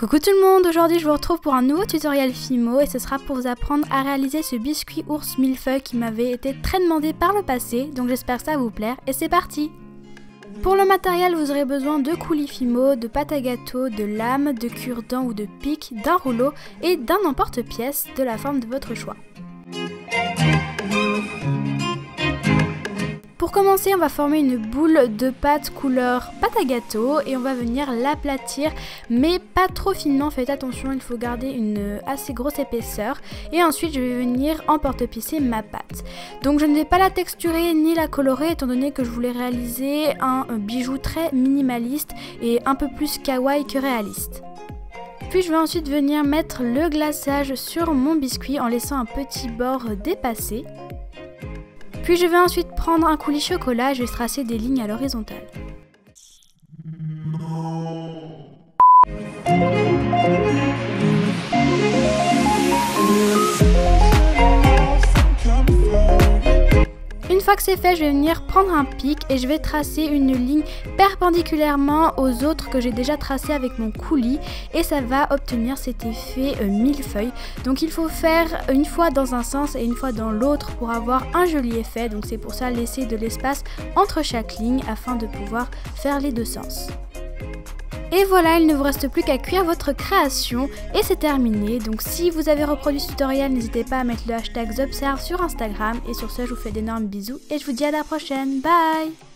Coucou tout le monde, aujourd'hui je vous retrouve pour un nouveau tutoriel Fimo et ce sera pour vous apprendre à réaliser ce biscuit ours millefeuille qui m'avait été très demandé par le passé, donc j'espère que ça va vous plaire et c'est parti. Pour le matériel, vous aurez besoin de coulis Fimo, de pâte à gâteau, de lames, de cure-dents ou de pics, d'un rouleau et d'un emporte-pièce de la forme de votre choix. Pour commencer, on va former une boule de pâte couleur pâte à gâteau et on va venir l'aplatir, mais pas trop finement, faites attention, il faut garder une assez grosse épaisseur. Et ensuite, je vais venir emporte-pisser ma pâte. Donc je ne vais pas la texturer ni la colorer étant donné que je voulais réaliser un bijou très minimaliste et un peu plus kawaii que réaliste. Puis je vais ensuite venir mettre le glaçage sur mon biscuit en laissant un petit bord dépassé. Puis je vais ensuite prendre un coulis chocolat et je vais tracer des lignes à l'horizontale. Une fois que c'est fait, je vais venir prendre un pic et je vais tracer une ligne perpendiculairement aux autres que j'ai déjà tracées avec mon coulis et ça va obtenir cet effet millefeuille. Donc il faut faire une fois dans un sens et une fois dans l'autre pour avoir un joli effet. Donc c'est pour ça laisser de l'espace entre chaque ligne afin de pouvoir faire les deux sens. Et voilà, il ne vous reste plus qu'à cuire votre création et c'est terminé. Donc si vous avez reproduit ce tutoriel, n'hésitez pas à mettre le hashtag Zobserve sur Instagram. Et sur ce, je vous fais d'énormes bisous et je vous dis à la prochaine. Bye!